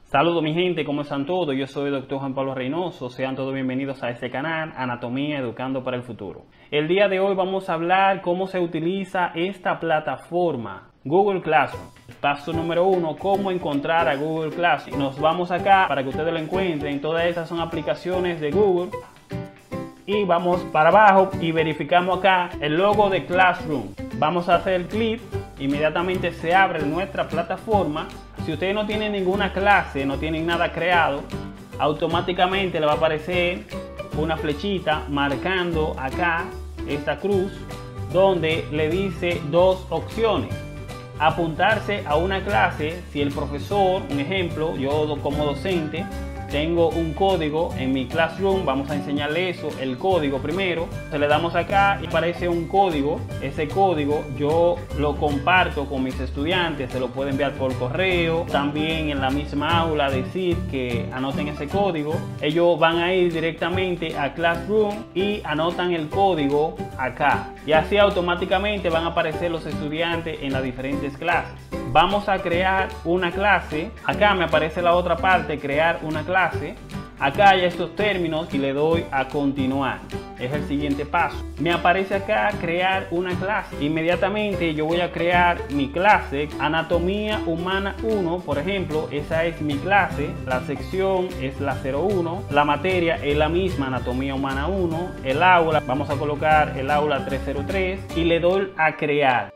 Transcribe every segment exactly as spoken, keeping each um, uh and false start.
Saludos mi gente, ¿cómo están todos? Yo soy el doctor Juan Pablo Reynoso, sean todos bienvenidos a este canal Anatomía Educando para el Futuro. El día de hoy vamos a hablar cómo se utiliza esta plataforma Google Classroom. Paso número uno, cómo encontrar a Google Classroom. Nos vamos acá para que ustedes lo encuentren, todas estas son aplicaciones de Google. Y vamos para abajo y verificamos acá el logo de Classroom. Vamos a hacer clic, inmediatamente se abre nuestra plataforma. Si ustedes no tienen ninguna clase, no tienen nada creado, automáticamente le va a aparecer una flechita marcando acá esta cruz, donde le dice dos opciones: apuntarse a una clase. Si el profesor, un ejemplo, yo como docente tengo un código en mi Classroom, vamos a enseñarle eso, el código primero. Se le damos acá y aparece un código. Ese código yo lo comparto con mis estudiantes, se lo puedo enviar por correo. También en la misma aula decir que anoten ese código. Ellos van a ir directamente a Classroom y anotan el código acá. Y así automáticamente van a aparecer los estudiantes en las diferentes clases. Vamos a crear una clase. Acá me aparece la otra parte, crear una clase. Acá hay estos términos y le doy a continuar. Es el siguiente paso. Me aparece acá crear una clase. Inmediatamente yo voy a crear mi clase Anatomía Humana uno, por ejemplo. Esa es mi clase. La sección es la cero uno. La materia es la misma, Anatomía Humana uno. El aula, vamos a colocar el aula trescientos tres y le doy a crear.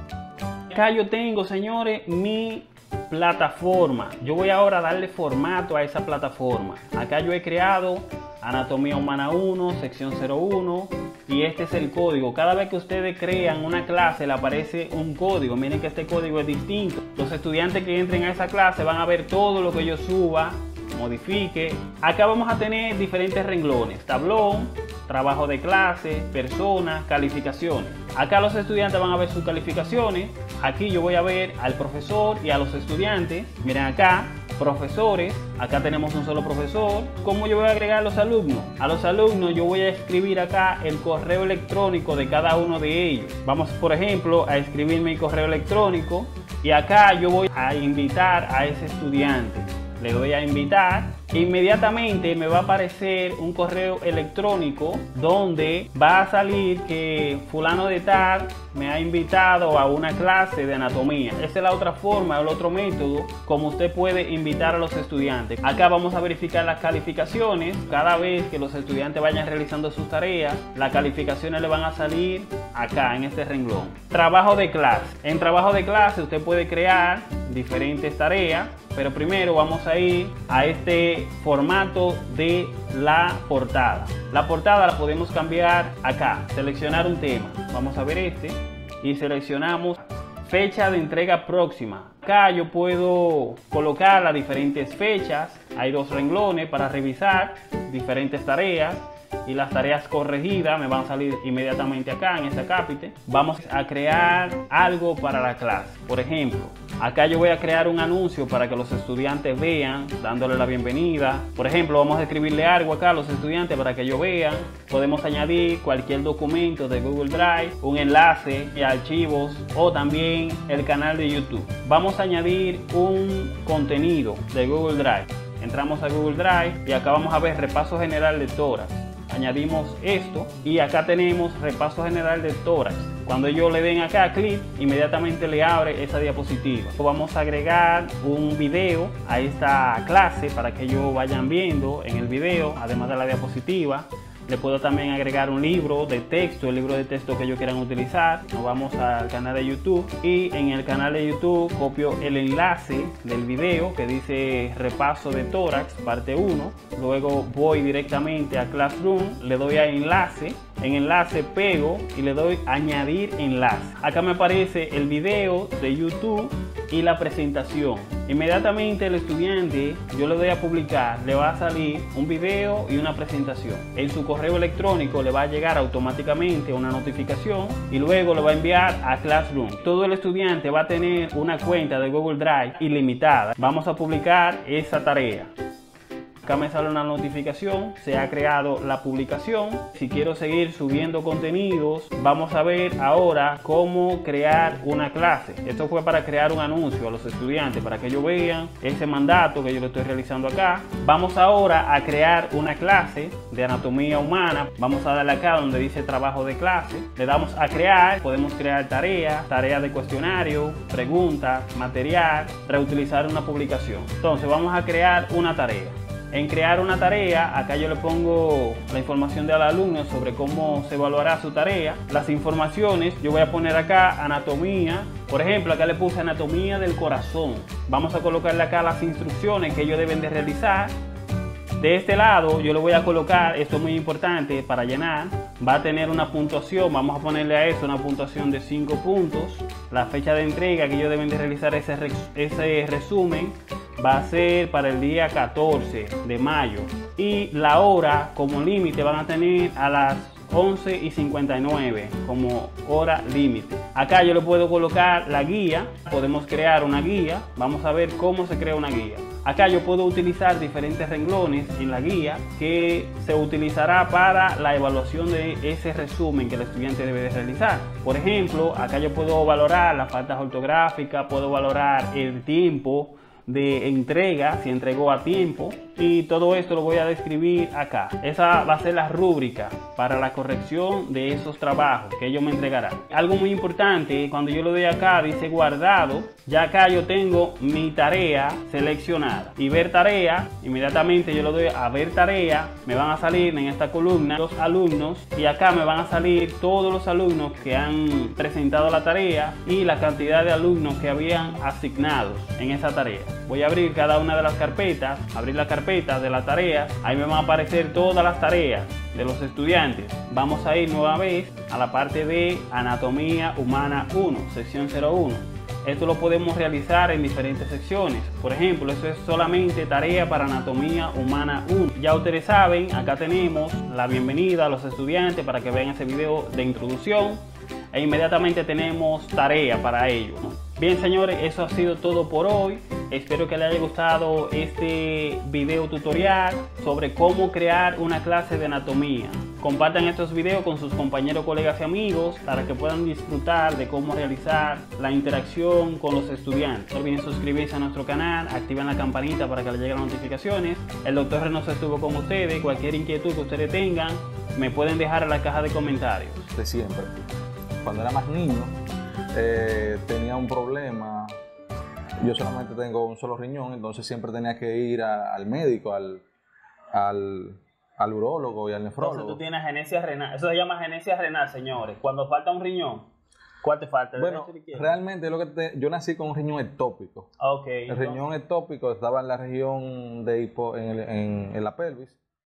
Acá yo tengo, señores, mi plataforma. Yo voy ahora a darle formato a esa plataforma. Acá yo he creado Anatomía Humana uno, sección cero uno, y este es el código. Cada vez que ustedes crean una clase le aparece un código. Miren que este código es distinto. Los estudiantes que entren a esa clase van a ver todo lo que yo suba, modifique. Acá vamos a tener diferentes renglones: tablón, trabajo de clase, personas, calificaciones. Acá los estudiantes van a ver sus calificaciones. Aquí yo voy a ver al profesor y a los estudiantes. Miren acá, profesores. Acá tenemos un solo profesor. ¿Cómo yo voy a agregar a los alumnos? A los alumnos yo voy a escribir acá el correo electrónico de cada uno de ellos. Vamos, por ejemplo, a escribir mi correo electrónico. Y acá yo voy a invitar a ese estudiante. Le doy a invitar. Inmediatamente me va a aparecer un correo electrónico donde va a salir que fulano de tal me ha invitado a una clase de anatomía. Esa es la otra forma, el otro método como usted puede invitar a los estudiantes. Acá vamos a verificar las calificaciones. Cada vez que los estudiantes vayan realizando sus tareas, las calificaciones le van a salir acá en este renglón. Trabajo de clase. En trabajo de clase usted puede crear diferentes tareas, pero primero vamos a ir a este formato de la portada. La portada la podemos cambiar acá, seleccionar un tema. Vamos a ver este y seleccionamos fecha de entrega próxima. Acá yo puedo colocar las diferentes fechas. Hay dos renglones para revisar diferentes tareas. Y las tareas corregidas me van a salir inmediatamente acá en este acápite. Vamos a crear algo para la clase. Por ejemplo, acá yo voy a crear un anuncio para que los estudiantes vean, dándole la bienvenida. Por ejemplo, vamos a escribirle algo acá a los estudiantes para que ellos vean. Podemos añadir cualquier documento de Google Drive, un enlace y archivos, o también el canal de YouTube. Vamos a añadir un contenido de Google Drive. Entramos a Google Drive y acá vamos a ver repaso general de tórax. Añadimos esto y acá tenemos repaso general de tórax. Cuando ellos le den acá clic, inmediatamente le abre esa diapositiva. Vamos a agregar un video a esta clase para que ellos vayan viendo en el video, además de la diapositiva. Le puedo también agregar un libro de texto, el libro de texto que ellos quieran utilizar. Nos vamos al canal de YouTube y en el canal de YouTube copio el enlace del video que dice repaso de tórax parte uno. Luego voy directamente a Classroom, le doy a enlace. En enlace pego y le doy añadir enlace. Acá me aparece el video de YouTube y la presentación. Inmediatamente el estudiante, yo le doy a publicar, le va a salir un video y una presentación. En su correo electrónico le va a llegar automáticamente una notificación y luego lo va a enviar a Classroom. Todo el estudiante va a tener una cuenta de Google Drive ilimitada. Vamos a publicar esa tarea. Acá me sale una notificación, se ha creado la publicación. Si quiero seguir subiendo contenidos, vamos a ver ahora cómo crear una clase. Esto fue para crear un anuncio a los estudiantes, para que ellos vean ese mandato que yo lo estoy realizando acá. Vamos ahora a crear una clase de anatomía humana. Vamos a darle acá donde dice trabajo de clase. Le damos a crear, podemos crear tareas, tareas de cuestionario, preguntas, material, reutilizar una publicación. Entonces vamos a crear una tarea. En crear una tarea, acá yo le pongo la información del alumno sobre cómo se evaluará su tarea. Las informaciones, yo voy a poner acá anatomía. Por ejemplo, acá le puse anatomía del corazón. Vamos a colocarle acá las instrucciones que ellos deben de realizar. De este lado yo le voy a colocar, esto es muy importante para llenar, va a tener una puntuación, vamos a ponerle a eso una puntuación de cinco puntos. La fecha de entrega que ellos deben de realizar ese, ese resumen va a ser para el día catorce de mayo. Y la hora como límite van a tener a las once y cincuenta y nueve como hora límite. Acá yo le puedo colocar la guía, podemos crear una guía, vamos a ver cómo se crea una guía. Acá yo puedo utilizar diferentes renglones en la guía que se utilizará para la evaluación de ese resumen que el estudiante debe de realizar. Por ejemplo, acá yo puedo valorar las faltas ortográficas, puedo valorar el tiempo de entrega, si entregó a tiempo, y todo esto lo voy a describir acá. Esa va a ser la rúbrica para la corrección de esos trabajos que ellos me entregarán. Algo muy importante, cuando yo lo doy acá, dice guardado, ya acá yo tengo mi tarea seleccionada. Y ver tarea, inmediatamente yo lo doy a ver tarea, me van a salir en esta columna los alumnos, y acá me van a salir todos los alumnos que han presentado la tarea y la cantidad de alumnos que habían asignado en esa tarea. Voy a abrir cada una de las carpetas, abrir la carpeta de la tarea, ahí me van a aparecer todas las tareas de los estudiantes. Vamos a ir nueva vez a la parte de Anatomía Humana uno, sección cero uno. Esto lo podemos realizar en diferentes secciones. Por ejemplo, eso es solamente tarea para Anatomía Humana uno. Ya ustedes saben, acá tenemos la bienvenida a los estudiantes para que vean ese video de introducción. E inmediatamente tenemos tarea para ellos, ¿no? Bien, señores, eso ha sido todo por hoy. Espero que les haya gustado este video tutorial sobre cómo crear una clase de anatomía. Compartan estos videos con sus compañeros, colegas y amigos para que puedan disfrutar de cómo realizar la interacción con los estudiantes. No olviden suscribirse a nuestro canal, activen la campanita para que les lleguen las notificaciones. El doctor Reynoso estuvo con ustedes. Cualquier inquietud que ustedes tengan, me pueden dejar en la caja de comentarios. De siempre. Cuando era más niño, eh, tenía un problema. Yo solamente tengo un solo riñón, entonces siempre tenía que ir a, al médico, al, al, al urólogo y al nefrólogo. Entonces tú tienes genesia renal. Eso se llama genesia renal, señores. Cuando falta un riñón, ¿cuál te falta? ¿El bueno, realmente lo que te, yo nací con un riñón ectópico. Okay, el entonces... riñón ectópico estaba en la región de hipo, en, el, en, en la pelvis.